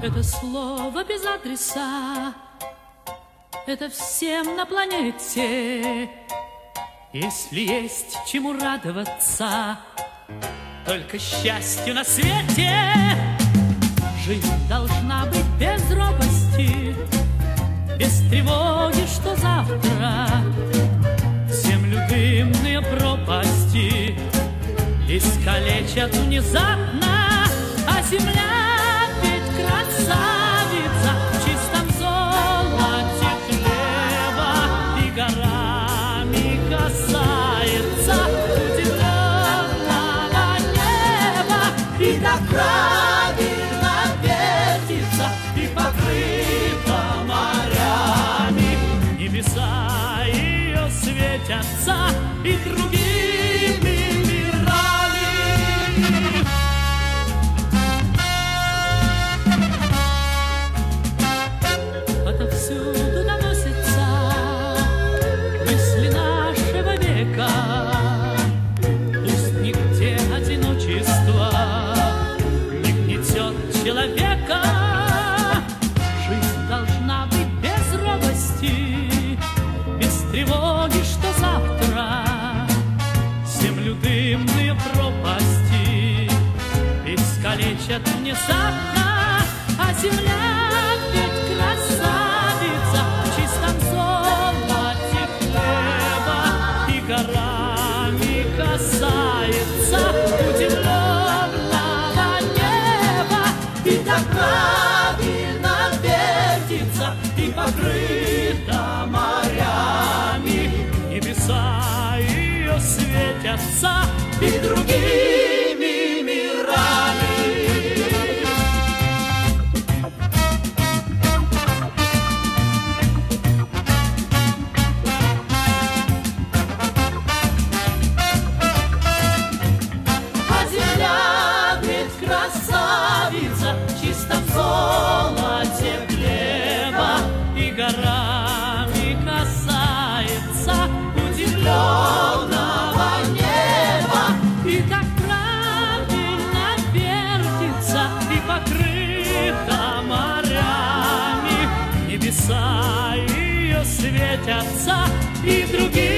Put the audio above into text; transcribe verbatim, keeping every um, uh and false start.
Это слово без адреса, это всем на планете. Если есть чему радоваться, только счастью на свете. Жизнь должна быть без робости, без тревоги, что завтра землю дымные пропасти искалечат внезапно, а земля ведь красавица в чистом золоте хлеба и горами касается удивленного неба. И так правильно вертится и покрыта морями, небеса ее светятся и другими отовсюду доносятся мысли нашего века. Пусть нигде одиночество не гнетет человека. Жизнь должна быть без робости, без тревоги, что завтра землю дымные пропасти искалечат внезапно, а земля ведь красавица в чистом золоте хлеба и горами касается удивленного неба. И так правильно вертится и покрыта морями, небеса ее светятся и другими мирами. Красавица в чистом золоте хлеба и горами касается удивленного неба. И так правильно вертится и покрыта морями, небеса ее светятся и другие